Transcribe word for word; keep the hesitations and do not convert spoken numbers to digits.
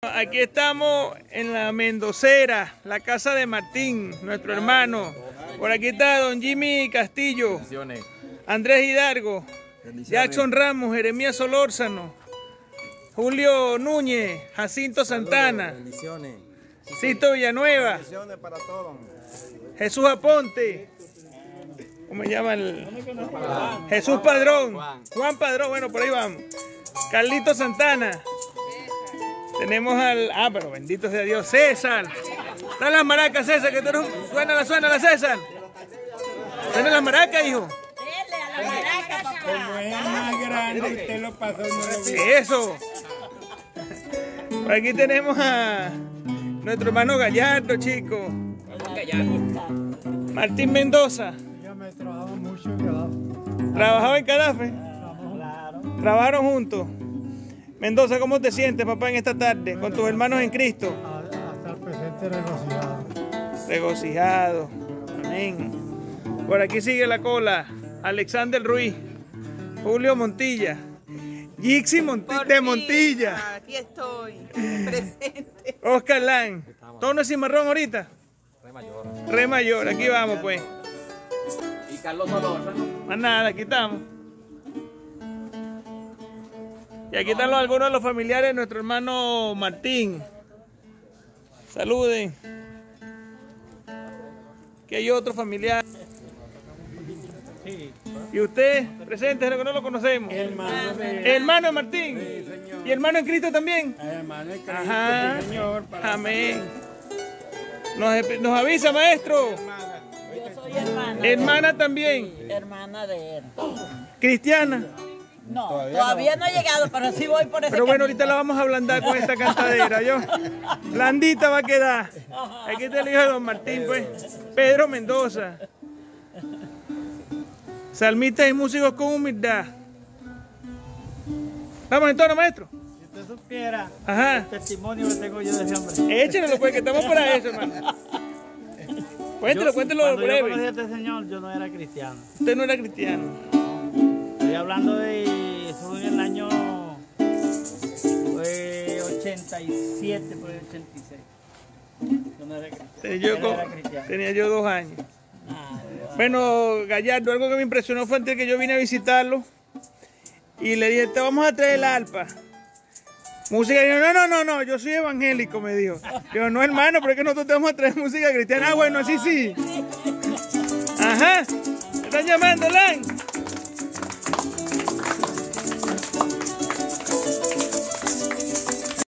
Aquí estamos en la Mendocera, la casa de Martín, nuestro hermano. Por aquí está don Jimmy Castillo, Andrés Hidalgo, Jackson Ramos, Jeremías Solórzano, Julio Núñez, Jacinto Santana, Sisto Villanueva, Jesús Aponte, ¿cómo se llama el? Jesús Padrón, Juan Padrón, bueno, por ahí vamos. Carlito Santana. Tenemos al... Ah, pero bendito sea Dios, César. Dale las maracas, César, que tú eres... Suena la, suena la, César. Suena las maracas, hijo. Dele a la maraca, papá. Como es más grande, usted lo pasó y no lo vio. Eso. Por aquí tenemos a nuestro hermano Gallardo, chico. Martín Mendoza. Yo me trabajaba mucho en Cadafe. ¿Trabajaba en Cadafe? Claro. ¿Trabajaron juntos? Mendoza, ¿cómo te sientes, papá, en esta tarde con tus hermanos en Cristo? Hasta el presente regocijado. Regocijado. Amén. Por aquí sigue la cola. Alexander Ruiz, Julio Montilla, Gixi Monti de Montilla. Aquí estoy, presente. Oscar Lan. ¿Tono y cimarrón ahorita? Re mayor. Re mayor, aquí vamos pues. Y Carlos Solórzano. Más nada, aquí estamos. Y aquí están los, algunos de los familiares de nuestro hermano Martín. Saluden. Que hay otro familiar. Y usted, presente, que no lo conocemos. Hermano de... Hermano de Martín. Sí, señor. Y hermano en Cristo también. Hermano de Cristo, Ajá. sí, señor. Para Amén. Nos, nos avisa, maestro. Yo soy hermana. Hermana también. Sí, hermana de él. Cristiana. No, todavía no he llegado, pero sí voy por ese Pero bueno, camino. ahorita la vamos a ablandar con esta cantadera, yo. Blandita va a quedar. Aquí está el hijo de don Martín, pues. Pedro Mendoza. Salmistas y músicos con humildad. Vamos entonces, maestro. Si usted supiera Ajá. el testimonio que tengo yo de ese hombre. Échenlo, pues, que estamos para eso, hermano. Cuéntelo, Yo, cuéntelo cuando yo conocí a breve. este señor, yo no era cristiano. Usted no era cristiano. Estoy hablando de eso en el año fue ochenta y siete, por el ochenta y seis. Yo no era cristiano. Tenía yo, Él era con- cristiano. tenía yo dos años. Ah, Bueno, Gallardo, algo que me impresionó fue antes que yo vine a visitarlo y le dije, te vamos a traer el arpa. Música, y dijo, no, no, no, no, yo soy evangélico, me dijo. Digo, no, hermano, pero es que nosotros te vamos a traer música cristiana. Ah, bueno, así sí. Ajá, ¿me están llamando, Lan?